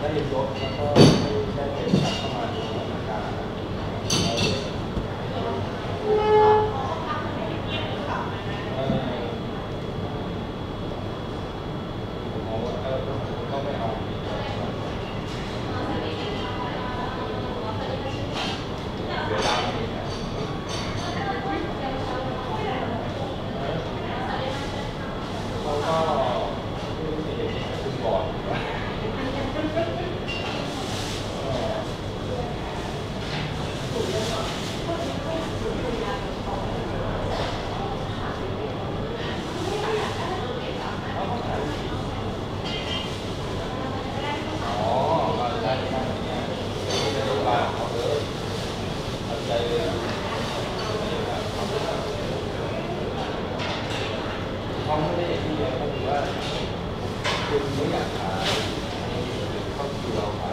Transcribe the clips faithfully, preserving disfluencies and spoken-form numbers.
เรียนรถแล้วก็ได้เป็นกลับเข้ามาดูสถานการณ์เขาไม่ได้อย่างที่เดียวก็คือว่าคุณไม่อยากขายเข้าคิวเราขาย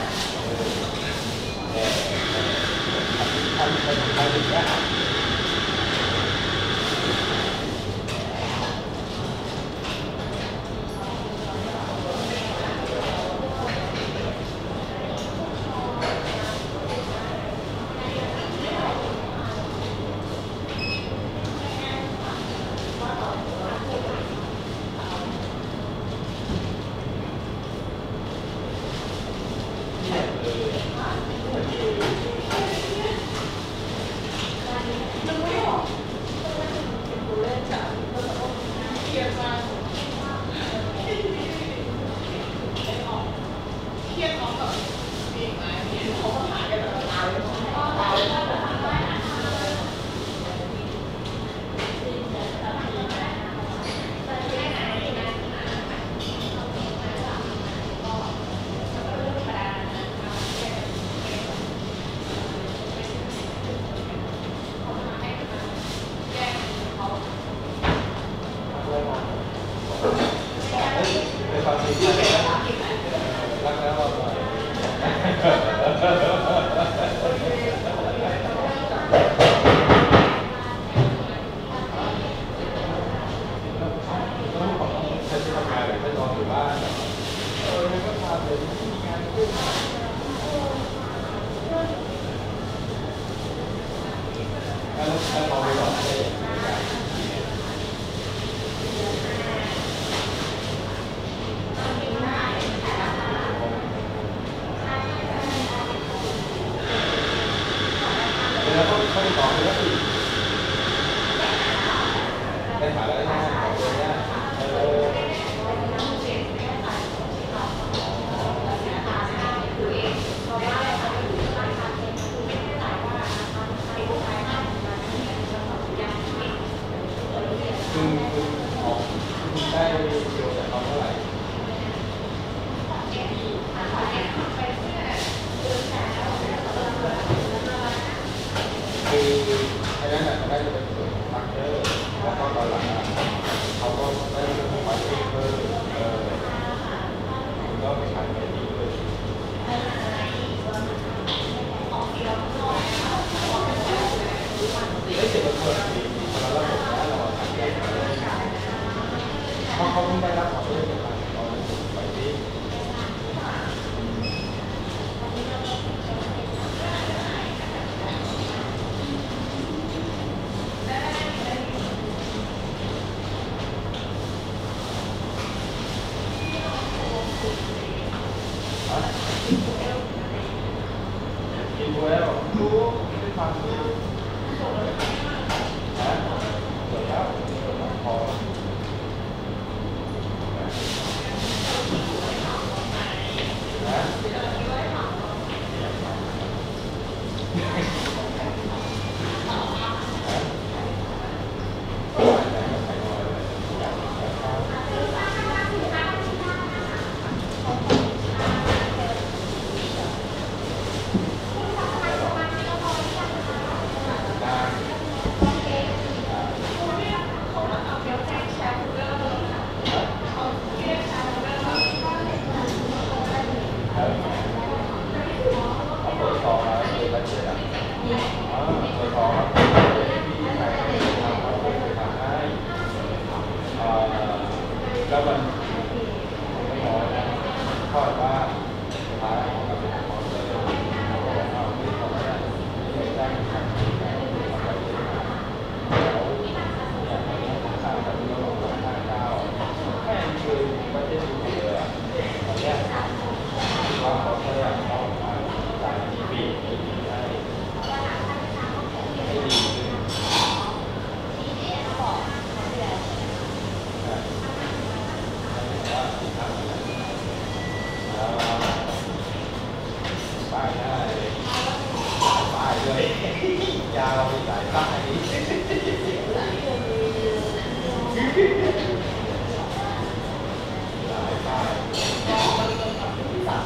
แต่ทำทำทำอย่างนี้แล้วก็ข้อที่สองคือว่าได้หาแล้วได้ง่ายของตัวนี้เออคือคือออกได้เดียวจากเขาเท่าไหร่คือไอ้นั่นแหละเขาได้จะเป็นส่วนของฟักเตอร์แล้วก็ตอนหลังเขาก็ได้เรื่องของไวท์เปเปอร์เออมันก็ไปขายในนี้เลยได้เจ็บปวดดีเราเราบอกว่าเราทำได้เพราะเขาไม่ได้รับออเดอร์จากเราไปที่กินแล้วรู้ได้ทำด้วยนะเกิดแล้วพอแล้วมันไม่น้อยนะเท่ากับว่า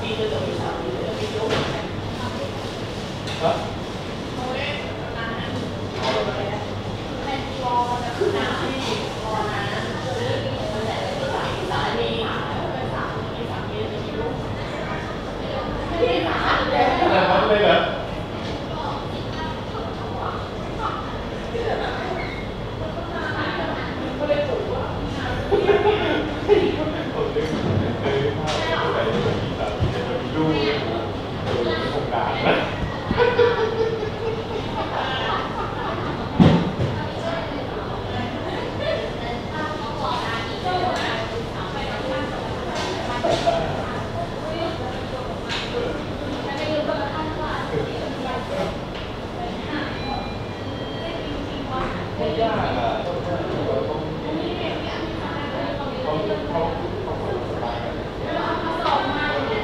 ฮะอะไรนั้นเลยเหรอผมนึกเคยภาพไปในที่สามที่จะมีลูกดูในโครงการนะไม่ยากอ่ะต้องเราต้องเขาเขาเขาคนสบายกันเขาเขาไม่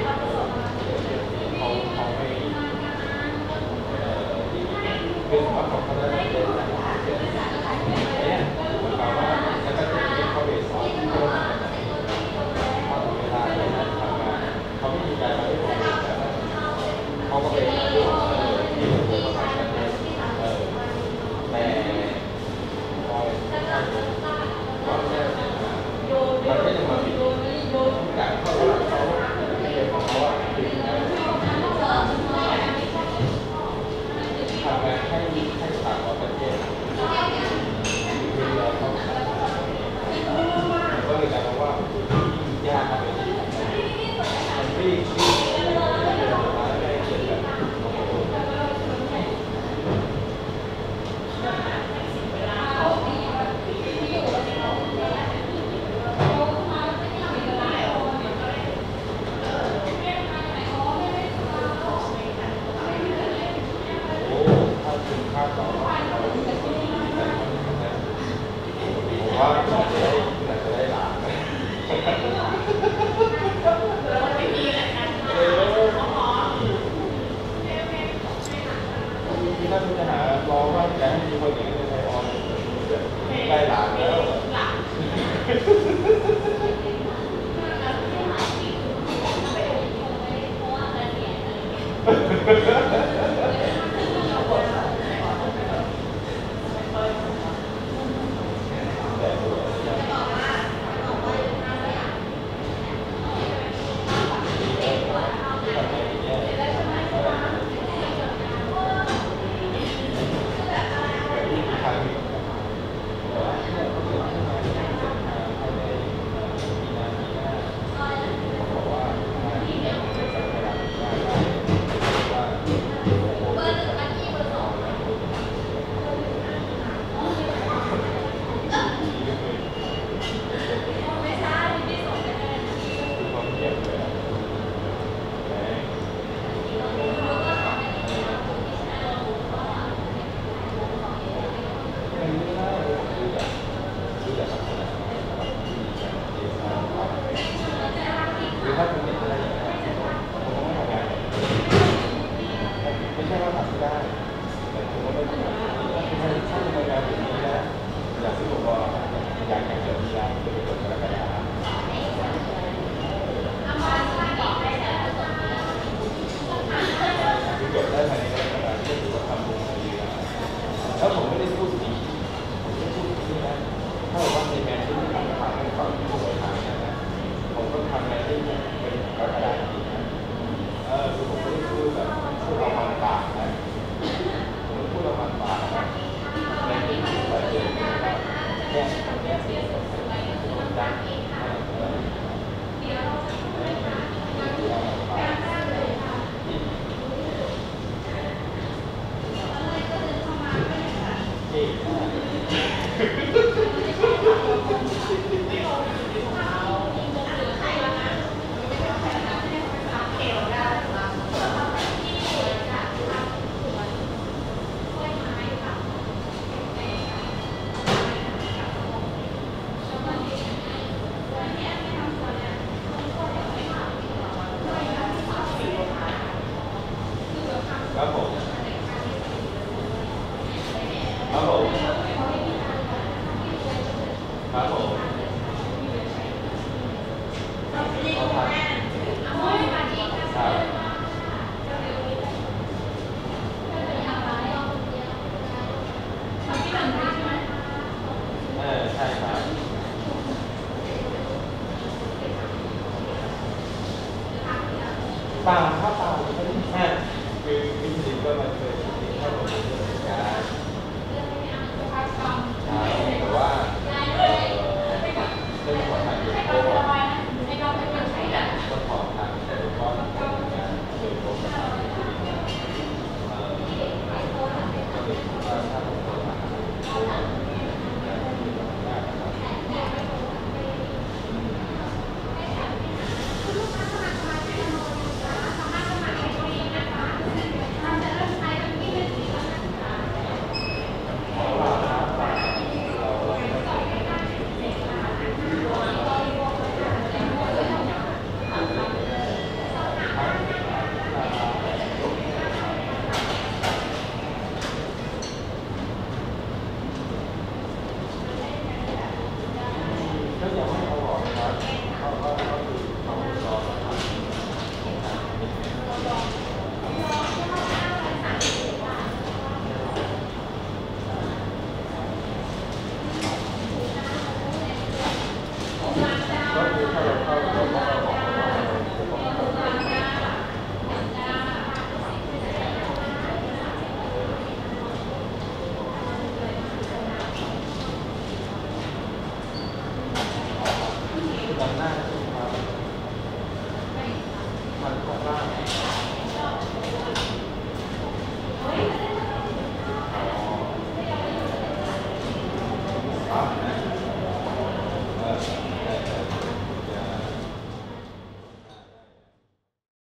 คือสมมติเขาได้เรียนเนี่ยมันแปลว่าแล้วก็จะมีเขาเบสสอนที่เขาทำเขาทำเวลาในการทำงานเขาไม่มีการมาที่โรงเรียนแต่เขาก็เป็นที่โรงเรียนที่โรงเรียนเขาทำกันเนี่ยเออแต่พอไม่ใช่ก็แค่เนี่ยมันก็ยังมาผิดทุกอย่างเขาเขาเรียนของเขาอะผิดนะทำงานให้ให้ต่างกว่าประเทศคือเราต้องก็เลยกลายเป็นว่ายากครับมันรีบรีบเดินมาแล้วได้เกิดแบบโอ้โหโอ้ถ้าถึงภาคต่อเราผมว่าเราจะได้เราจะได้หลานนะที่ท่านจะหารอว่าจะให้มีคนอย่างนี้ในไทยออนได้หลานแล้วเปล่าข้าวเปล่าไม่ได้แค่คือจริงๆก็มันเคยมีข้าวหมูเหมือนกันใช่แต่ว่าเอ่อเรื่องของทางยูโก้ก็ขอทางเซลล์ก้อนงานโดยตรงกับทางที่ดีเอ่อก็เลยคิดว่าถ้าผมทำงานโก้งานที่ทำงานนะครับก็ยังไม่เอาออกครับเขาก็ก็คือเขารอมาทำก็คือถ้าเราเข้าเราก็เอาออกมาจะต้องทำด้านหน้าใช่ไหมครับมันข้างล่าง